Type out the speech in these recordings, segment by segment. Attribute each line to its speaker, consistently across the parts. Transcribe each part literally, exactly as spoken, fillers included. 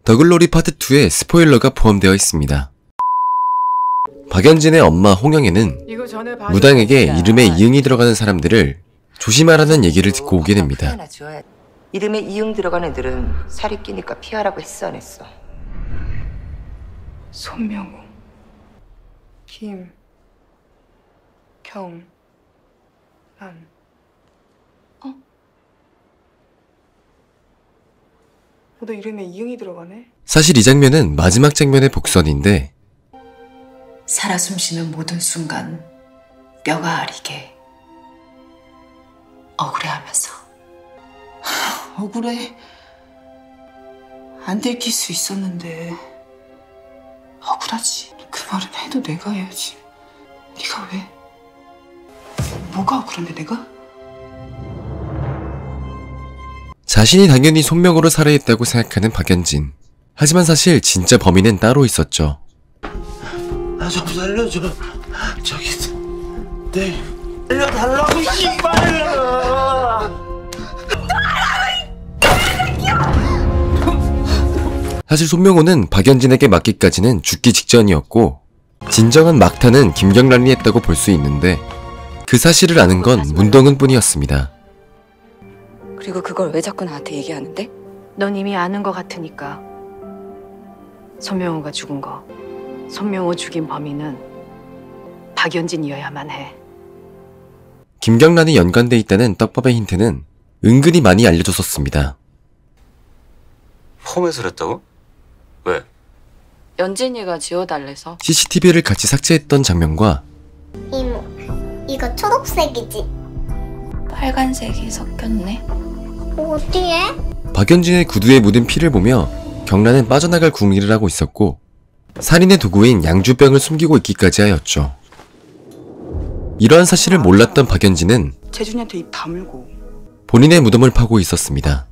Speaker 1: 더글로리 파트 투에 스포일러가 포함되어 있습니다. 박연진의 엄마 홍영애는 무당에게 이름에 이응이 들어가는 사람들을 조심하라는 얘기를 듣고 오게 됩니다.
Speaker 2: 이름에 이응 들어가는 애들은 살이 끼니까 피하라고 했어 안 했어?
Speaker 3: 손명호, 김, 경, 란. 어? 너 이름에 이응이 들어가네?
Speaker 1: 사실 이 장면은 마지막 장면의 복선인데
Speaker 4: 살아 숨쉬는 모든 순간 뼈가 아리게 억울해하면서
Speaker 3: 억울해. 안 들킬 수 있었는데 억울하지. 그 말은 해도 내가 해야지. 네가 왜? 뭐가 억울한데 내가?
Speaker 1: 자신이 당연히 손명호로 살해했다고 생각하는 박연진. 하지만 사실 진짜 범인은 따로 있었죠.
Speaker 5: 나 좀 살려줘. 저기 네 살려달라고 씨발이야.
Speaker 1: 사실 손명호는 박연진에게 맞기까지는 죽기 직전이었고 진정한 막타는 김경란이 했다고 볼 수 있는데 그 사실을 아는 건 문동은 뿐이었습니다.
Speaker 2: 그리고 그걸 왜 자꾸 나한테 얘기하는데?
Speaker 6: 넌 이미 아는 것 같으니까. 손명호가 죽은 거, 손명호 죽인 범인은 박연진이어야만 해.
Speaker 1: 김경란이 연관돼 있다는 떡밥의 힌트는 은근히 많이 알려줬었습니다.
Speaker 7: 포맷을 했다고? 왜?
Speaker 6: 연진이가 지워달래서.
Speaker 1: 씨씨티비를 같이 삭제했던 장면과
Speaker 8: 이모, 이거 초록색이지?
Speaker 4: 빨간색이 섞였네.
Speaker 8: 어디에?
Speaker 1: 박연진의 구두에 묻은 피를 보며 경란은 빠져나갈 궁리를 하고 있었고 살인의 도구인 양주병을 숨기고 있기까지 하였죠. 이러한 사실을 몰랐던 박연진은
Speaker 3: 재준이한테 입 다물고
Speaker 1: 본인의 무덤을 파고 있었습니다.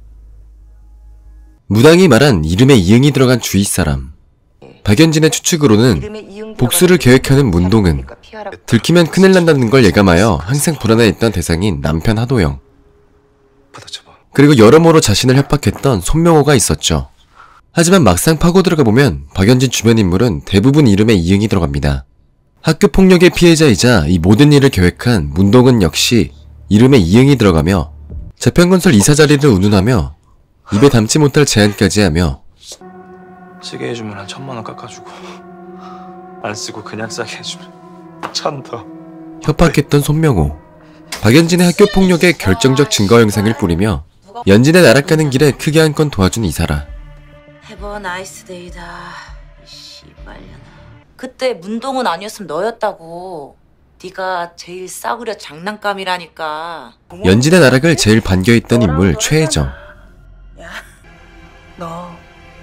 Speaker 1: 무당이 말한 이름에 이응이 들어간 주위 사람. 박연진의 추측으로는 복수를 계획하는 문동은 들키면 큰일 난다는 걸 예감하여 항상 불안해했던 대상인 남편 하도영, 그리고 여러모로 자신을 협박했던 손명호가 있었죠. 하지만 막상 파고 들어가 보면 박연진 주변 인물은 대부분 이름에 이응이 들어갑니다. 학교 폭력의 피해자이자 이 모든 일을 계획한 문동은 역시 이름에 이응이 들어가며 재평건설 이사 자리를 운운하며 입에 담지 못할 제안까지 하며
Speaker 7: 쓰게 해주면 한 천만 원 깎아주고 안 쓰고 그냥 싸게 해주면 천 더.
Speaker 1: 협박했던 손명호. 박연진의 학교 폭력의 결정적 증거 영상을 뿌리며 연진의 나락가는 길에 크게 한 건 도와준 이사라.
Speaker 9: 해버 나이스 데이다. 씨발려나. 그때 문동은 아니었으면 너였다고. 네가 제일 싸구려 장난감이라니까.
Speaker 1: 연진의 나락을 제일 반겨했던 인물 최혜정.
Speaker 3: 야, 너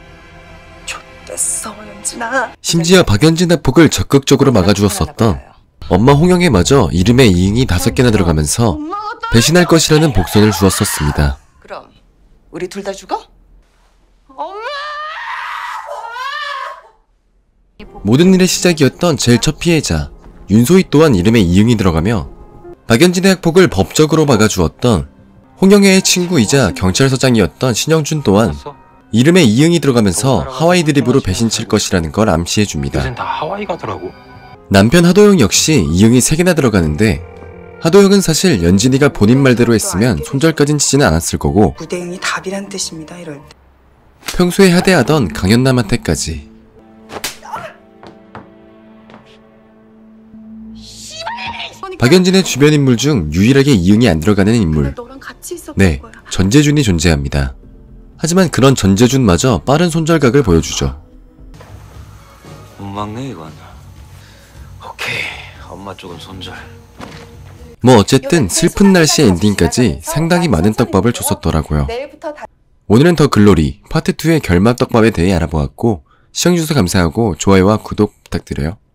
Speaker 3: 좆됐어 연진아.
Speaker 1: 심지어 박연진 학폭을 적극적으로 막아주었었던 엄마 홍영애마저 이름에 이응이 다섯 개나 들어가면서 배신할 것이라는 복선을 주었었습니다.
Speaker 2: 그럼 우리 둘 다 죽어?
Speaker 1: 모든 일의 시작이었던 제일 첫 피해자 윤소희 또한 이름에 이응이 들어가며 박연진의 학폭을 법적으로 막아주었던 홍영애의 친구이자 경찰서장이었던 신영준 또한 이름에 이응이 들어가면서 하와이 드립으로 배신 칠 것이라는 걸 암시해줍니다.
Speaker 7: 요즘 다 하와이 가더라고.
Speaker 1: 남편 하도영 역시 이응이 세 개나 들어가는데 하도영은 사실 연진이가 본인 말대로 했으면 손절까진 치지는 않았을 거고
Speaker 3: 무대응이 답이란 뜻입니다 이럴 때.
Speaker 1: 평소에 하대하던 강연남한테까지. 박연진의 주변 인물 중 유일하게 이응이 안 들어가는 인물. 네, 전재준이 존재합니다. 하지만 그런 전재준마저 빠른 손절각을 보여주죠.
Speaker 7: 못 막네 이건. 오케이, 엄마 쪽은 손절.
Speaker 1: 뭐 어쨌든 슬픈 날씨의 엔딩까지 상당히 많은 떡밥을 줬었더라고요. 오늘은 더 글로리 파트 투의 결말 떡밥에 대해 알아보았고 시청해주셔서 감사하고 좋아요와 구독 부탁드려요.